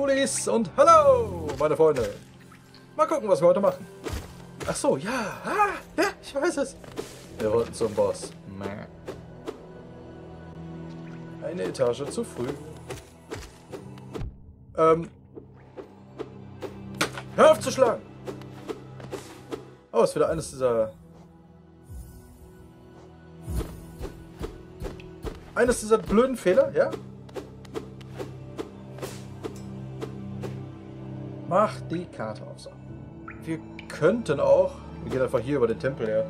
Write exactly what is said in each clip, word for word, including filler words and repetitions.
Hallolis und hallo, meine Freunde. Mal gucken, was wir heute machen. Ach so, ja, ah, ja, ich weiß es. Wir wollten zum Boss. Eine Etage zu früh. Ähm. Hör auf zu schlagen! Oh, ist wieder eines dieser... Eines dieser blöden Fehler, ja? Mach die Karte auf, so. Wir könnten auch... Wir gehen einfach hier über den Tempel her.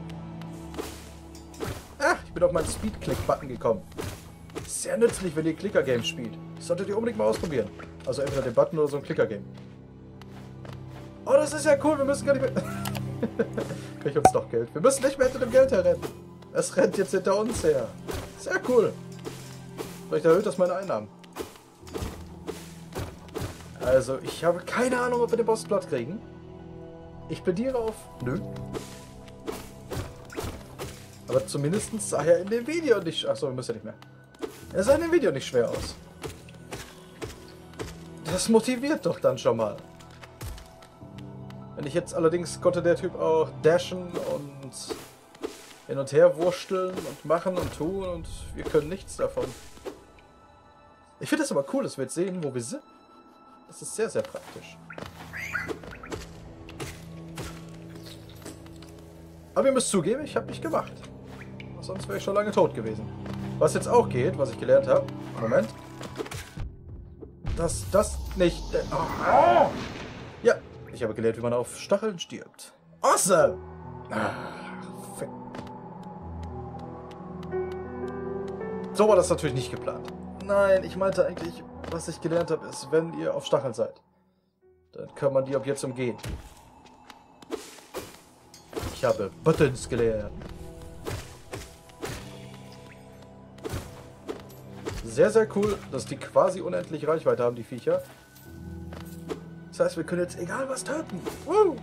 Ach, ich bin auf meinen Speed-Click-Button gekommen. Sehr nützlich, wenn ihr Clicker-Games spielt. Das solltet ihr unbedingt mal ausprobieren. Also entweder den Button oder so ein Clicker-Game. Oh, das ist ja cool, wir müssen gar nicht mehr... Krieg uns doch Geld. Wir müssen nicht mehr hinter dem Geld herrennen. Es rennt jetzt hinter uns her. Sehr cool. Vielleicht erhöht das meine Einnahmen. Also, ich habe keine Ahnung, ob wir den Boss platt kriegen. Ich plädiere auf... Nö. Aber zumindest sah er in dem Video nicht... Achso, wir müssen ja nicht mehr. Er sah in dem Video nicht schwer aus. Das motiviert doch dann schon mal. Wenn ich jetzt allerdings konnte der Typ auch dashen und hin und her wursteln und machen und tun und wir können nichts davon. Ich finde es aber cool, dass wir jetzt sehen, wo wir sind. Das ist sehr, sehr praktisch. Aber ihr müsst zugeben, ich habe mich gemacht. Sonst wäre ich schon lange tot gewesen. Was jetzt auch geht, was ich gelernt habe. Moment. Dass das nicht... Oh. Ja, ich habe gelernt, wie man auf Stacheln stirbt. Awesome! Ach, fick. So war das natürlich nicht geplant. Nein, ich meinte eigentlich, was ich gelernt habe, ist, wenn ihr auf Stacheln seid, dann kann man die ab jetzt umgehen. Ich habe Buttons gelernt. Sehr, sehr cool, dass die quasi unendlich Reichweite haben, die Viecher. Das heißt, wir können jetzt egal was töten. Woo!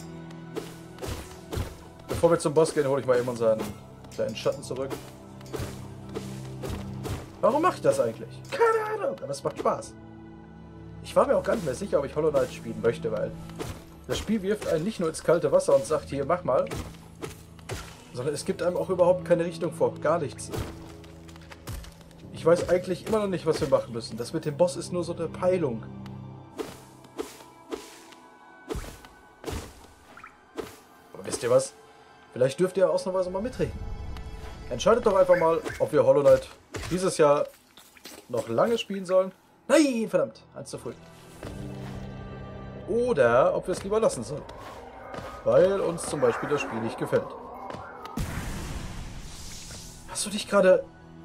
Bevor wir zum Boss gehen, hole ich mal eben unseren kleinen Schatten zurück. Warum mache ich das eigentlich? Keine Ahnung, aber es macht Spaß. Ich war mir auch gar nicht mehr sicher, ob ich Hollow Knight spielen möchte, weil das Spiel wirft einen nicht nur ins kalte Wasser und sagt, hier, mach mal, sondern es gibt einem auch überhaupt keine Richtung vor, gar nichts. Ich weiß eigentlich immer noch nicht, was wir machen müssen. Das mit dem Boss ist nur so eine Peilung. Aber wisst ihr was? Vielleicht dürft ihr ausnahmsweise mal mitreden. Entscheidet doch einfach mal, ob wir Hollow Knight dieses Jahr noch lange spielen sollen. Nein, verdammt, eins zu früh. Oder ob wir es lieber lassen sollen. Weil uns zum Beispiel das Spiel nicht gefällt. Hast du dich gerade...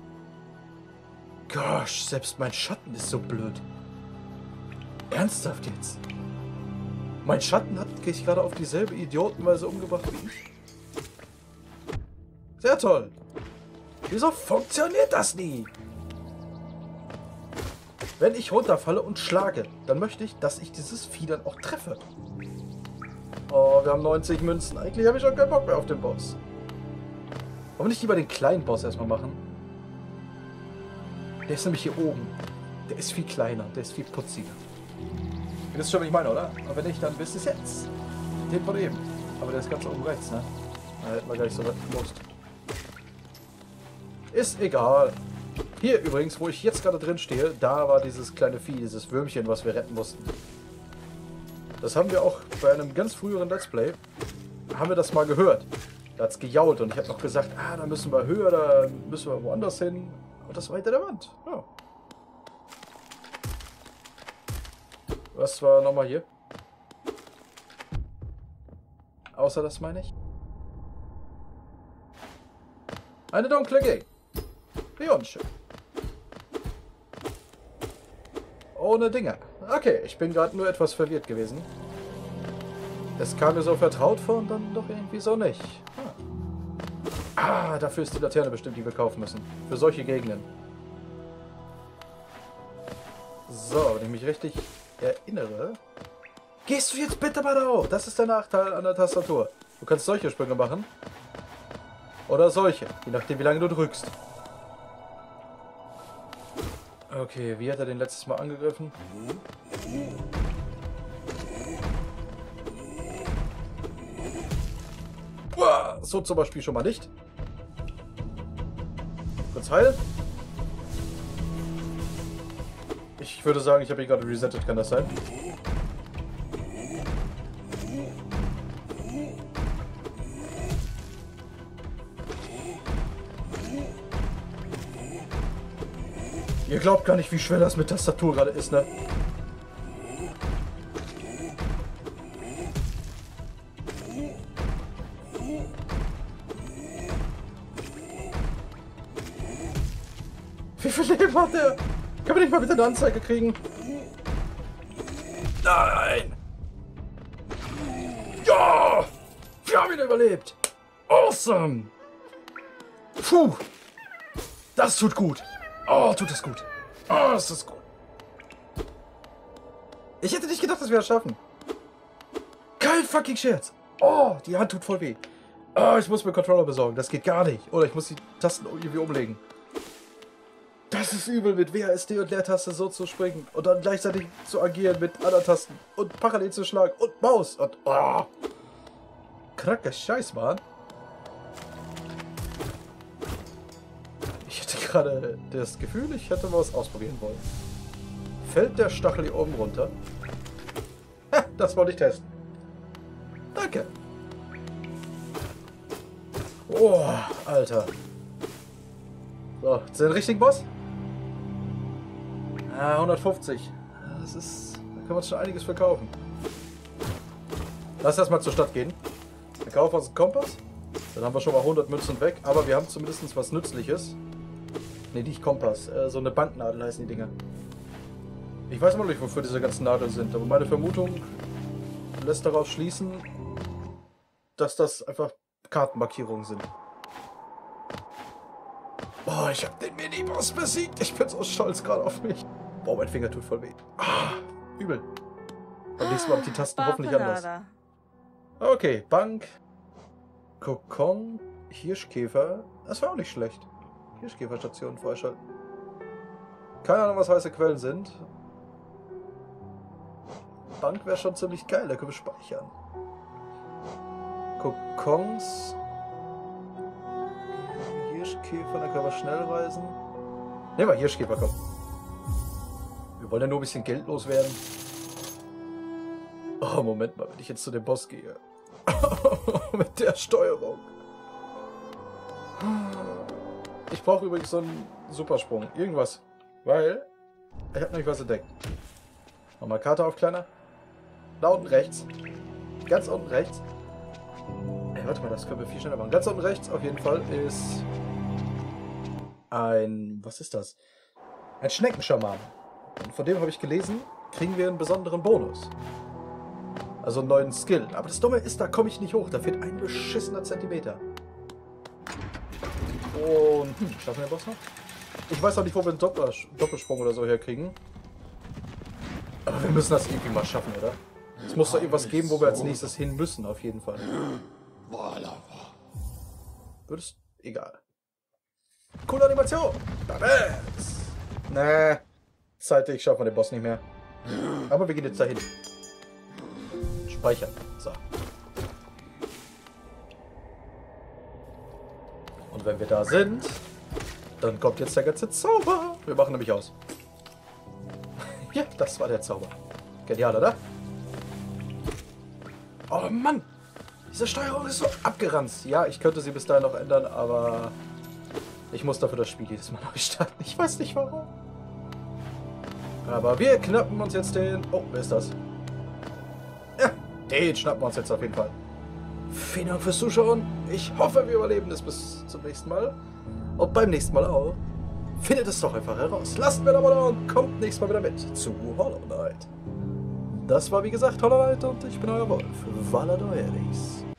Gosh, selbst mein Schatten ist so blöd. Ernsthaft jetzt? Mein Schatten hat sich gerade auf dieselbe Idiotenweise umgebracht wie ich. Sehr toll. Wieso funktioniert das nie? Wenn ich runterfalle und schlage, dann möchte ich, dass ich dieses Vieh dann auch treffe. Oh, wir haben neunzig Münzen. Eigentlich habe ich schon keinen Bock mehr auf den Boss. Wollen wir nicht lieber den kleinen Boss erstmal machen? Der ist nämlich hier oben. Der ist viel kleiner, der ist viel putziger. Ihr wisst schon, was ich meine, oder? Aber wenn nicht, dann wisst ihr es jetzt. Den von eben. Aber der ist ganz oben rechts, ne? Da hätten wir gleich so gemusst. Ist egal. Hier übrigens, wo ich jetzt gerade drin stehe, da war dieses kleine Vieh, dieses Würmchen, was wir retten mussten. Das haben wir auch bei einem ganz früheren Let's Play, haben wir das mal gehört. Da hat es gejault und ich habe noch gesagt, ah, da müssen wir höher, da müssen wir woanders hin. Und das war hinter der Wand. Ja. Was war nochmal hier? Außer das meine ich. Eine dunkle Gegend. Wie unschön. Ohne Dinger. Okay, ich bin gerade nur etwas verwirrt gewesen. Es kam mir so vertraut vor und dann doch irgendwie so nicht. Ah, dafür ist die Laterne bestimmt, die wir kaufen müssen. Für solche Gegenden. So, wenn ich mich richtig erinnere... Gehst du jetzt bitte mal da hoch? Das ist der Nachteil an der Tastatur. Du kannst solche Sprünge machen. Oder solche, je nachdem wie lange du drückst. Okay, wie hat er den letztes Mal angegriffen? Uah, so zum Beispiel schon mal nicht. Kurz heilen. Ich würde sagen, ich habe ihn gerade resettet, kann das sein? Ihr glaubt gar nicht, wie schwer das mit Tastatur gerade ist, ne? Wie viel Leben hat der? Kann man nicht mal bitte eine Anzeige kriegen? Nein! Ja! Wir haben ihn überlebt! Awesome! Puh! Das tut gut! Oh, tut das gut! Oh, das ist gut! Ich hätte nicht gedacht, dass wir das schaffen. Kein fucking Scherz! Oh, die Hand tut voll weh. Oh, ich muss mir Controller besorgen. Das geht gar nicht. Oder ich muss die Tasten irgendwie umlegen. Das ist übel, mit W A S D und Leertaste so zu springen und dann gleichzeitig zu agieren mit anderen Tasten und parallel zu schlagen und Maus und oh. Kranker Scheiß, Mann. Ich hätte gerade das Gefühl, ich hätte was ausprobieren wollen. Fällt der Stachel hier oben runter? Ha, das wollte ich testen. Danke. Oh, Alter. So, ist der ein richtiger Boss? Ah, hundertfünfzig. Das ist... Da können wir uns schon einiges verkaufen. Lass erstmal zur Stadt gehen. Wir kaufen uns einen Kompass. Dann haben wir schon mal hundert Münzen weg. Aber wir haben zumindest was Nützliches. Ne, nicht Kompass. Äh, so eine Banknadel heißen die Dinger. Ich weiß immer noch nicht, wofür diese ganzen Nadeln sind. Aber meine Vermutung lässt darauf schließen, dass das einfach Kartenmarkierungen sind. Boah, ich habe den Mini-Boss besiegt. Ich bin so stolz gerade auf mich. Boah, mein Finger tut voll weh. Ah, übel. Beim nächsten Mal auf die Tasten hoffentlich anders. Okay, Bank. Kokon. Hirschkäfer. Das war auch nicht schlecht. Hirschkäferstationen freischalten. Keine Ahnung, was heiße Quellen sind. Bank wäre schon ziemlich geil. Da können wir speichern. Kokons. Hirschkäfer, da können wir schnell reisen. Nehmen wir Hirschkäfer, komm. Wir wollen ja nur ein bisschen Geld loswerden. Oh, Moment mal, wenn ich jetzt zu dem Boss gehe. Mit der Steuerung. Ich brauche übrigens so einen Supersprung. Irgendwas. Weil, ich habe nämlich was entdeckt. Nochmal Karte auf, kleiner. Da unten rechts. Ganz unten rechts. Ey, warte mal, das können wir viel schneller machen. Ganz unten rechts auf jeden Fall ist ein... Was ist das? Ein Schneckenschaman. Und von dem habe ich gelesen, kriegen wir einen besonderen Bonus. Also einen neuen Skill. Aber das Dumme ist, da komme ich nicht hoch. Da fehlt ein beschissener Zentimeter. Und... Hm, schaffen wir den Boss noch? Ich weiß auch nicht, wo wir einen Doppels Doppelsprung oder so herkriegen. Aber wir müssen das irgendwie mal schaffen, oder? Es muss doch irgendwas geben, wo wir als nächstes hin müssen, auf jeden Fall. Würdest... Egal. Coole Animation! Babes! Nee. Zeitlich schaffen wir den Boss nicht mehr. Aber wir gehen jetzt dahin. Speichern. So. Und wenn wir da sind, dann kommt jetzt der ganze Zauber. Wir machen nämlich aus. Ja, das war der Zauber. Genial, oder? Oh Mann! Diese Steuerung ist so abgeranzt. Ja, ich könnte sie bis dahin noch ändern, aber ich muss dafür das Spiel jedes Mal neu starten. Ich weiß nicht warum. Aber wir knappen uns jetzt den... Oh, wer ist das? Ja, den schnappen wir uns jetzt auf jeden Fall. Vielen Dank fürs Zuschauen. Ich hoffe, wir überleben es bis zum nächsten Mal. Und beim nächsten Mal auch. Findet es doch einfach heraus. Lasst mir ein Abo da und kommt nächstes Mal wieder mit zu Hollow Knight. Das war wie gesagt Hollow Knight und ich bin euer Wolf, Valadoeris.